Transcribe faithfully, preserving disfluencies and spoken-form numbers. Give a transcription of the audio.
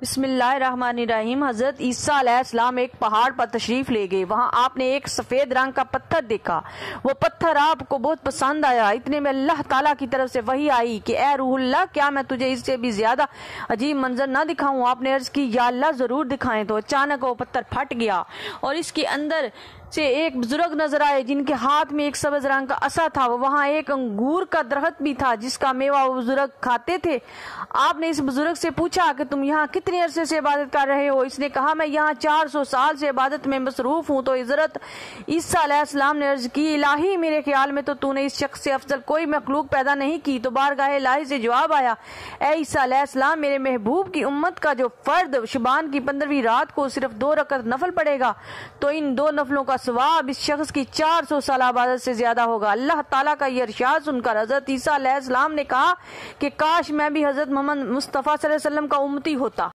بسم اللہ الرحمن الرحیم۔ حضرت عیسیٰ علیہ السلام ایک پہاڑ پر تشریف لے گئے۔ وہاں آپ نے ایک سفید رنگ کا پتھر دیکھا۔ وہ پتھر آپ کو بہت پسند آیا۔ اتنے میں اللہ تعالیٰ کی طرف سے وحی آئی کہ اے روح اللہ، کیا میں تجھے اس سے بھی زیادہ عجیب منظر نہ دکھاؤں؟ آپ نے عرض کی یا اللہ ضرور دکھائیں۔ تو اچانک وہ پتھر پھٹ گیا اور اس کے اندر سے ایک بزرگ نظر آئے جن کے ہاتھ میں ایک سبز رنگ کا عصا تھا۔ وہاں ایک انگور کا درخت بھی تھا جس کا میوہ وہ بزرگ کھاتے تھے۔ آپ نے اس بزرگ سے پوچھا کہ تم یہاں کتنے عرصے سے عبادت کر رہے ہو؟ اس نے کہا میں یہاں چار سو سال سے عبادت میں مصروف ہوں۔ تو حضرت عیسیٰ علیہ السلام نے عرض کی الہی، میرے خیال میں تو تو نے اس شخص سے افضل کوئی مخلوق پیدا نہیں کی۔ تو بارگاہ الہی سے جواب آیا، اے عیسیٰ علیہ السلام، میرے محبوب کی امت کا جو فرد شبان کی پندرہویں رات کو صرف دو رکعت نفل پڑے گا تو ان دو نفلوں کا ثواب اس شخص کی چار سو سال عبادت سے زیادہ ہوگا۔ اللہ تعالیٰ کا یہ ارشاد سن کر حضرت عیسیٰ علیہ السلام نے کہا کہ کاش میں بھی حضرت محمد مصطفیٰ صلی اللہ علیہ وسلم کا امتی ہوتا۔